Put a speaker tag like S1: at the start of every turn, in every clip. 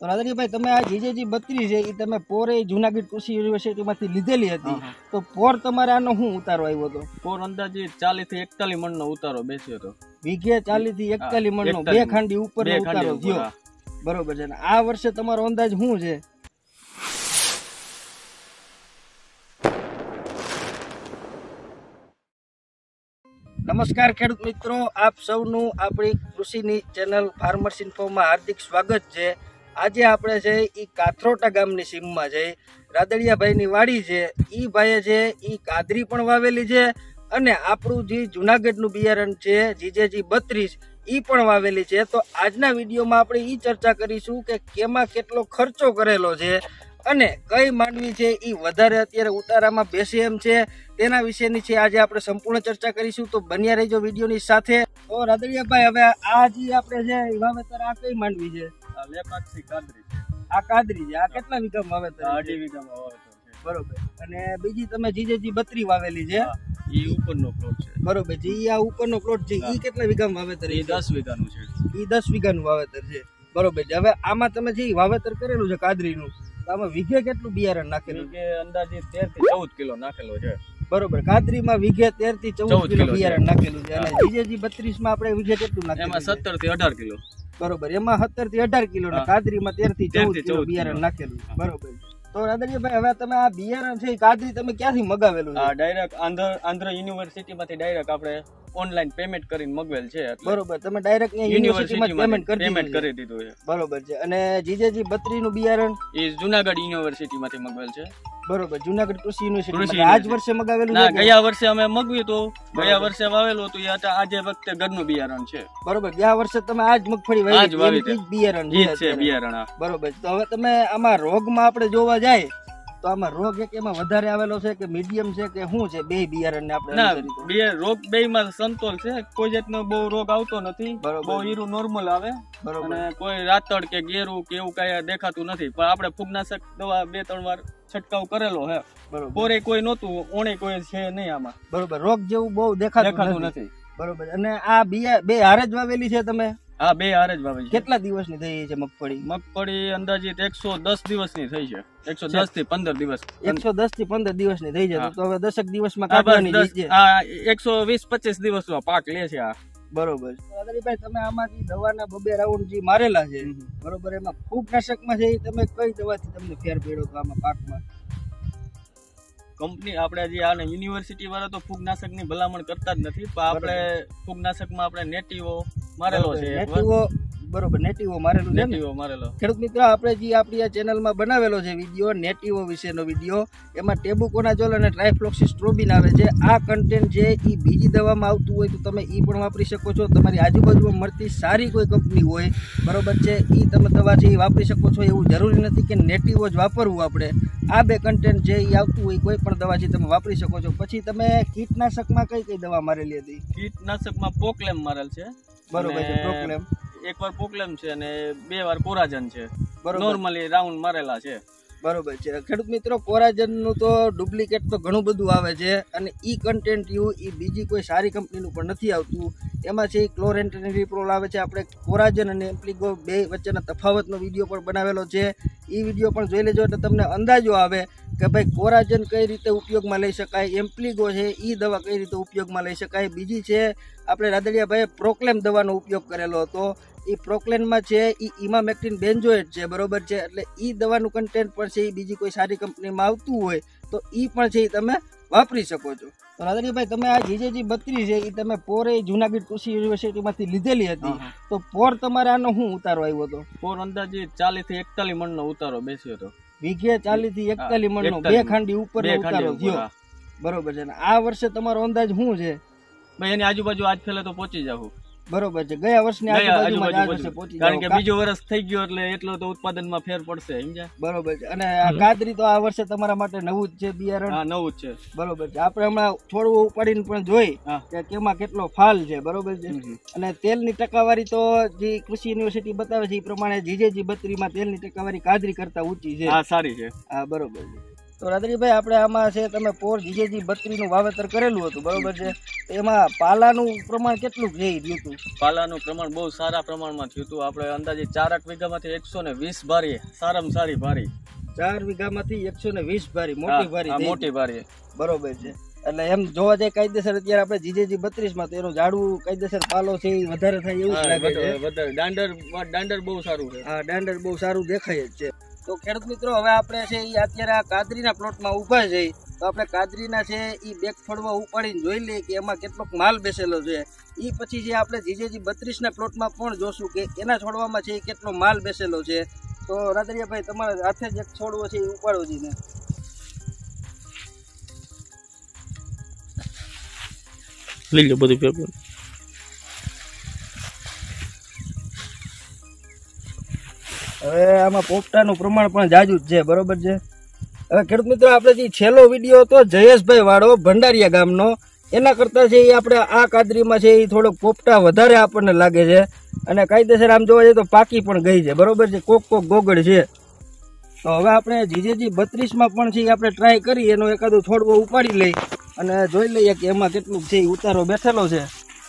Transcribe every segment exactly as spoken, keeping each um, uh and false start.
S1: તો રાધાજીભાઈ તમે આ જીજેજી બત્રીસ છે એ તમે પોરે જુનાગઢ કૃષિ યુનિવર્સિટીમાંથી લીધેલી હતી, તો પોર તમારે આનો શું ઉતારો આવ્યો હતો?
S2: પોર અંદાજે ચાલીસ થી એકતાલીસ મણ નો ઉતારો બેસ્યો હતો.
S1: વીઘે ચાલીસ થી એકતાલીસ મણ નો બે ખાંડી ઉપર ઉતારો થયો, બરોબર છે. આ વર્ષે તમારો અંદાજ શું છે? નમસ્કાર ખેડૂત મિત્રો, આપ સૌનું આપણી કૃષિની ચેનલ ફાર્મર્સ ઇન્ફોમાં હાર્દિક સ્વાગત છે. આજે આપણે છે એ કાથરોટા ગામની સીમમાં છે, રાદડિયાભાઈની વાડી છે. એ ભાઈએ છે એ કાદરી પણ વાવેલી છે અને આપણું જે જુનાગઢનું બિયારણ છે જીજેજી બત્રીસ એ પણ વાવેલી છે. તો આજના વિડીયોમાં આપણે એ ચર્ચા કરીશું કે કેમાં કેટલો ખર્ચો કરેલો છે અને કઈ માંડવી છે એ વધારે અત્યારે ઉતારામાં બેસે એમ છે, તેના વિશેની છે આજે આપણે સંપૂર્ણ ચર્ચા કરીશું. તો બન્યા રહેજો વિડીયોની સાથે. તો રાદડિયાભાઈ, હવે આ જે આપણે છે વાવેતર આ કઈ માંડવી છે? આ કાદરી છે. આ કેટલા વીઘામાં વાવેતર?
S2: અઢી વીઘામાં વાવેતર છે.
S1: બરોબર. અને બીજી તમે જીજેજી બત્રી વાવેલી છે,
S2: ઈ ઉપરનો પ્લોટ છે.
S1: બરોબર છે. ઈ આ ઉપરનો પ્લોટ છે, ઈ કેટલા વીઘામાં વાવેતર?
S2: ઈ દસ વીઘાનું છે.
S1: ઈ દસ વીઘાનું વાવેતર છે, બરોબર છે. હવે આમાં તમે જે વાવેતર કરેલું છે કાદરીનું, આમાં વીઘે કેટલું બિયારણ નાખેલું?
S2: વીઘે અંદાજે તેર થી ચૌદ કિલો નાખેલો છે.
S1: બરોબર. કાદરીમાં વીઘે તેર થી ચૌદ કિલો બિયારણ નાખેલું છે. અને જીજેજી બત્રીસ માં આપણે વીઘે કેટલું નાખેલું?
S2: એમાં સત્તર થી અઢાર કિલો.
S1: બરોબર. એમાં સત્તર થી અઢાર કિલો ને કાદરીમાં તેર થી ચૌદ કિલો બિયારણ નાખેલું. બરોબર. તો રાદડિયાભાઈ, હવે તમે આ બિયારણ છે કાદરી તમે ક્યાંથી મગાવેલું?
S2: આ ડાયરેક્ટ આંધ્ર આંધ્ર યુનિવર્સિટી માંથી ડાયરેક્ટ આપણે ઓનલાઈન પેમેન્ટ કરીને મગવેલ છે.
S1: બરોબર. તમે ડાયરેક્ટ યુનિવર્સિટીમાં પેમેન્ટ કરી
S2: પેમેન્ટ કરી દીધું છે.
S1: બરોબર છે. અને જીજેજી બત્રીસ નું બિયારણ
S2: એ જુનાગઢ યુનિવર્સિટી માંથી મગવેલ છે.
S1: બરોબર. જુનાગઢ કૃષિ યુનિવર્સિટી આજ વર્ષે મગાવેલું
S2: છે? ગયા વર્ષે અમે મગવ્યું હતું, ગયા વર્ષે વાવેલું હતું. એ આજે વખતે ઘરનું બિયારણ છે.
S1: બરોબર. ગયા વર્ષે તમે આજ મગફળી વાવી બિયારણ
S2: છે બિયારણ.
S1: બરોબર. તો હવે તમે આમાં રોગમાં આપણે જોવા જાય તો આમાં રોગ એક એમાં વધારે આવેલો છે કે મીડિયમ છે કે શું છે? બે બિયારણ ને આપણે
S2: ના, બે રોગ બે માં સંતોલ છે. કોઈ જાતનો બહુ રોગ આવતો નથી. બહુ હીરું નોર્મલ આવે. અને કોઈ રાતડ કે ગેરું કે એવું કઈ દેખાતું નથી. પણ આપણે ફૂગનાશક દવા બે ત્રણ વાર છંટકાવ કરેલો હે. બરોબર. પોરે કોઈ નહોતું, ઓણે કોઈ છે નહીં આમાં.
S1: બરોબર. રોગ જેવું બહુ દેખાતું નથી. બરોબર. અને આ બિયા બે હારે જ વાવેલી છે તમે?
S2: હા, બે હારે જ વાવેલી.
S1: કેટલા દિવસની થઈ છે મગફળી?
S2: મગફળી અંદાજિત એકસો દસ દિવસની થઈ છે. એકસો દસ થી પંદર દિવસ.
S1: એકસો દસ થી પંદર દિવસની થઈ છે. તો હવે દસક દિવસમાં કાઢવાની છે.
S2: હા, એકસો વીસ પચીસ દિવસનો પાક લે છે આ.
S1: બરોબર. રાદડિયાભાઈ, તમે આમાંથી દવાના બબે રાઉન્ડ જે મારેલા છે, બરોબર, એમાં ફૂગનાશકમાં છે તમે કઈ દવાથી તમને ફેર પડ્યો તો આમાં પાકમાં?
S2: કંપની આપણે જે આ યુનિવર્સિટી વાળા તો ફૂગનાશક ની ભલામણ કરતા જ નથી, પણ આપણે ફૂગનાશકમાં આપણે નેટિવો મારેલો છે.
S1: નેટિવો. બરોબર. નેટિવો મારેલો છે.
S2: નેટિવો મારેલો.
S1: ખેડૂત મિત્રો, આપણે જે આપણી આ ચેનલમાં બનાવેલો છે વિડીયો નેટિવો વિશેનો વિડીયો, એમાં ટેબુકોનાઝોલ અને ટ્રાઇફ્લોક્સીસ્ટ્રોબિન આવે છે. આ કન્ટેન્ટ છે એ બીજી દવામાં આવતું હોય તો તમે એ પણ વાપરી શકો છો. તમારી આજુબાજુમાં મળતી સારી કોઈ કંપની હોય, બરોબર છે, એ તમે દવા છે એ વાપરી શકો છો. એવું જરૂરી નથી કે નેટિવો જ વાપરવું આપણે. આ બે કન્ટેન્ટ જે એ આવતું હોય કોઈ પણ દવા છે તમે વાપરી શકો છો. પછી તમે કીટનાશકમાં કઈ કઈ દવા મારેલી હતી?
S2: કીટનાશકમાં પોકલેમ મારેલ છે.
S1: બરોબર છે. પ્રોક્લેમ
S2: એક વાર પોકલેમ છે અને બે વાર કોરાજન છે. નોર્મલી રાઉન્ડ મારેલા છે.
S1: બરોબર છે. ખેડૂત મિત્રો, કોરાજન નું તો ડુપ્લિકેટ તો ઘણું બધું આવે છે અને ઈ કન્ટેન્ટ યુ ઈ બીજી કોઈ સારી કંપનીનું પણ નથી આવતું. એમાં છે ક્લોરેન્ટ્રેનિપ્રોલ આવે છે. આપણે કોરાજન અને એમ્પ્લિગો બે વચ્ચેના તફાવતનો વિડીયો પણ બનાવેલો છે. એ વિડીયો પણ જોઈ લેજો એટલે તમને અંદાજો આવે કે ભાઈ કોરાજન કઈ રીતે ઉપયોગમાં લઈ શકાય, એમ્પ્લિગો છે એ દવા કઈ રીતે ઉપયોગમાં લઈ શકાય. બીજી છે આપણે રાદડિયાભાઈએ પ્રોક્લેમ દવાનો ઉપયોગ કરેલો હતો. એ પ્રોક્લેનમાં છે એ ઇમામેક્ટિન બેન્ઝોએટ છે, બરોબર છે. એટલે એ દવાનું કન્ટેન્ટ પણ છે એ બીજી કોઈ સારી કંપનીમાં આવતું હોય તો એ પણ છે એ તમે વાપરી શકો છો. તો રાદડિયાભાઈ, તમે આ જીજેજી બત્રીસ છે એ તમે પોરે જુનાગઢ કૃષિ યુનિવર્સિટીમાંથી લીધેલી હતી, તો પોર તમારે આનો શું ઉતારો આવ્યો હતો?
S2: પોર અંદાજે ચાલીસ થી એકતાલીસ મણ નો ઉતારો બેસ્યો હતો.
S1: વીઘે ચાલીસ થી એકતાલીસ મણ નો બે ખાંડી ઉપર ઉતારો થયો, બરોબર છે. આ વર્ષે તમારો અંદાજ શું છે?
S2: ભાઈ એની આજુબાજુ આજ ફેલે તો પહોંચી જાવ.
S1: બરોબર છે. ગયા વર્ષની આજુબાજુમાં આ વર્ષે પહોંચી
S2: કારણ કે બીજો વર્ષ થઈ ગયો એટલે એટલો તો ઉત્પાદનમાં ફેર પડશે, સમજ્યા?
S1: બરોબર છે. અને આ કાદરી તો આ વર્ષે તમારા માટે નવું જ છે બિયારણ?
S2: હા, નવું જ છે.
S1: બરોબર છે. આપણે હમણાં છોડવું ઉપાડીને પણ જોઈ કે કેમાં કેટલો ફાલ છે, બરોબર છે. અને તેલની ટકાવારી તો જે કૃષિ યુનિવર્સિટી બતાવે છે એ પ્રમાણે જીજેજી બત્રીસ માં તેલની ટકાવારી કાદરી કરતા ઊંચી છે.
S2: હા, સારી છે.
S1: હા, બરોબર છે. તો રાદડીભાઈ આપણે આમાં છે તમે પોર જીજેજી બત્રીસ નું વાવેતર કરેલું હતું બરોબર છે, એમાં પાલાનું પ્રમાણ કેટલું થઈ ગયું હતું?
S2: પાલાનું પ્રમાણ બહુ સારા પ્રમાણમાં થયું હતું. આપણે અંદાજે ચારક વીઘામાંથી એકસો ને વીસ ભારી, સારામાં સારી ભારી.
S1: ચાર વીઘામાંથી એકસો ને વીસ ભારી, મોટી ભારી,
S2: મોટી ભારી
S1: બરોબર છે. એટલે એમ જોવા જાય કાયદેસર અત્યારે આપણે જીજેજી બત્રીસ માં તો એનું ઝાડવું કાયદેસર પાલો છે એ વધારે થાય એવું લાગે છે.
S2: દાંડર દાંડર બહુ સારું છે.
S1: હા, દાંડર બહુ સારું દેખાય જ છે. તો ખેડૂત મિત્રો હવે આપણે છે એ અત્યારે આ કાદરીના પ્લોટમાં ઊભા છે, તો આપણે કાદરીના છે એ બેક ફળવા ઉપાડીને જોઈ લઈએ કે એમાં કેટલોક માલ બેસેલો છે. એ પછી જે આપણે જીજેજી બત્રીસ ના પ્લોટમાં પણ જોશું કે એના છોડવામાં છે એ કેટલો માલ બેસેલો છે. તો રાદડિયાભાઈ તમારા હાથે જ એક છોડવો છે એ ઉપાડો જઈને.
S2: લઈ લો બધું પેપર.
S1: હવે આમાં પોપટાનું પ્રમાણ પણ જાજુ જ છે બરોબર છે. હવે ખેડૂત મિત્રો આપણે જે છેલ્લો વિડીયો હતો જયેશભાઈ વાળો ભંડારીયા ગામનો, એના કરતાં છે એ આપણે આ કાદરીમાં છે એ થોડોક પોપટા વધારે આપણને લાગે છે અને કાયદેસર આમ જોવા જઈએ તો પાકી પણ ગઈ છે બરોબર છે, કોક કોક ગોગડ છે. તો હવે આપણે જીજેજી બત્રીસમાં પણ છે આપણે ટ્રાય કરી એનો એકાદો છોડવો ઉપાડી લઈ અને જોઈ લઈએ કે એમાં કેટલું છે ઉતારો બેઠેલો છે.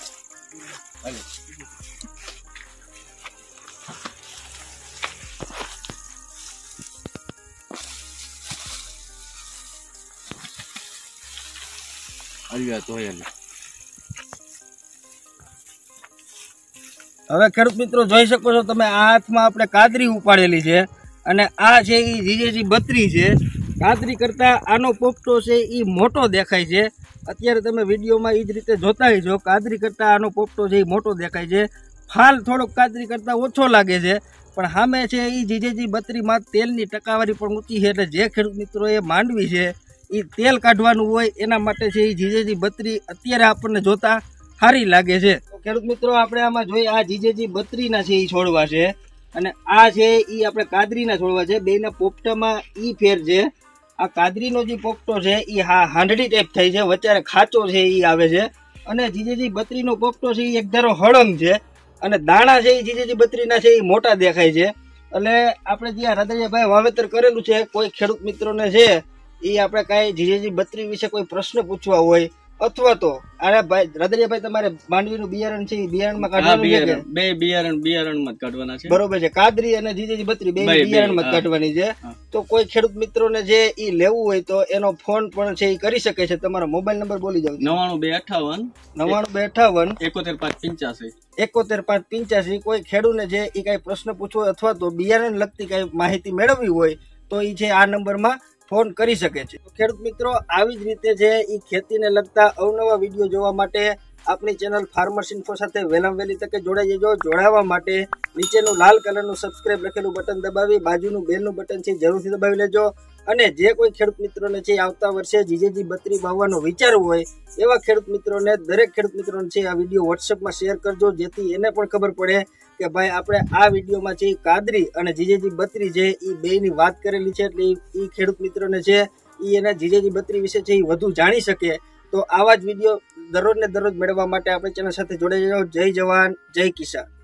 S1: હવે ખેડૂત મિત્રો જોઈ શકો છો તમે, આ હાથમાં આપણે કાદરી ઉપાડેલી છે અને આ છે એ જીજેજી બત્રીસ છે. કાદરી કરતા આનો પોપટો છે એ મોટો દેખાય છે. અત્યારે તમે વિડીયોમાં એ જ રીતે જોતા છો, કાદરી કરતા આનો પોપટો છે એ મોટો દેખાય છે. ફાલ થોડોક કાદરી કરતા ઓછો લાગે છે, પણ સામે છે એ જીજેજી બત્રીસમાં તેલની ટકાવારી પણ ઊંચી છે. એટલે જે ખેડૂત મિત્રો એ માંડવી છે એ તેલ કાઢવાનું હોય એના માટે છે એ જીજેજી બત્રીસ અત્યારે આપણને જોતા સારી લાગે છે. તો ખેડૂત મિત્રો આપણે આમાં જોઈએ આ જીજેજી બત્રીસ ના છે એ છોડવા છે અને આ છે એ આપણે કાદરીના છોડવા છે. બેના પોપટામાં ઈ ફેર છે. આ કાદરીનો જે પોપટો છે એ હા હાંડડી ટાઈપ થાય છે, વચ્ચે ખાચો છે એ આવે છે અને જીજેજી બત્રીસ નો પોપટો છે એ એક ધારો હળંગ છે અને દાણા છે એ જીજેજી બત્રીસ ના છે એ મોટા દેખાય છે. એટલે આપણે જ્યાં રાદડિયાભાઈ વાવેતર કરેલું છે, કોઈ ખેડૂત મિત્રોને છે એ આપણે કાંઈ જીજેજી બત્રીસ વિશે કોઈ પ્રશ્ન પૂછવા હોય અથવા તો અરે ભાઈ રાદડિયાભાઈ તમારે માંડવીનું બિયારણ છે એ બિયારણમાં કાઢવાનું છે,
S2: બે બિયારણ બિયારણમાં જ કાઢવાના છે
S1: બરોબર છે. કાદરી અને જીજેજી બત્રીસ બે બિયારણમાં જ કાઢવાની છે. તો કોઈ ખેડૂત મિત્રોને જે ઈ લેવું હોય તો એનો ફોન પણ છે એ કરી શકે છે. તમારો મોબાઈલ નંબર બોલી જાવ.
S2: નવાણું બે અઠાવન
S1: નવાણું બે અઠાવન
S2: એકોતેર પાંચ પિંચાસી
S1: એકોતેર પાંચ પિંચાસી. કોઈ ખેડૂતને જે એ કઈ પ્રશ્ન પૂછવો હોય અથવા તો બિયારણ લગતી કઈ માહિતી મેળવવી હોય તો એ છે આ નંબરમાં ફોન કરી શકે છે. ખેડૂત મિત્રો આવી જ રીતે છે એ ખેતીને લગતા અવનવા વિડીયો જોવા માટે આપણી ચેનલ ફાર્મર્સ ઇન્ફો સાથે વહેલામાં વહેલી તકે જોડાઈ જજો. જોડાવા માટે નીચેનું લાલ કલરનું સબસ્ક્રાઇબ લખેલું બટન દબાવી બાજુનું બેલનું બટન છે જરૂરથી દબાવી લેજો. અને જે કોઈ ખેડૂત મિત્રોને છે આવતા વર્ષે જીજેજી બત્રીસ વાવવાનો વિચારવું હોય એવા ખેડૂત મિત્રોને દરેક ખેડૂત મિત્રોને છે આ વિડીયો વોટ્સએપમાં શેર કરજો, જેથી એને પણ ખબર પડે કે ભાઈ આપણે આ વિડીયોમાં છે કાદરી અને જીજેજી બત્રીસ છે એ બેની વાત કરેલી છે. એટલે એ ખેડૂત મિત્રોને છે એ એના જીજેજી બત્રીસ વિશે છે એ વધુ જાણી શકે. તો આવા જ વિડીયો દરરોજ ને દરરોજ મેળવવા માટે આપણે ચેનલ સાથે જોડાઈ જાઓ. જય જવાન જય કિસાન.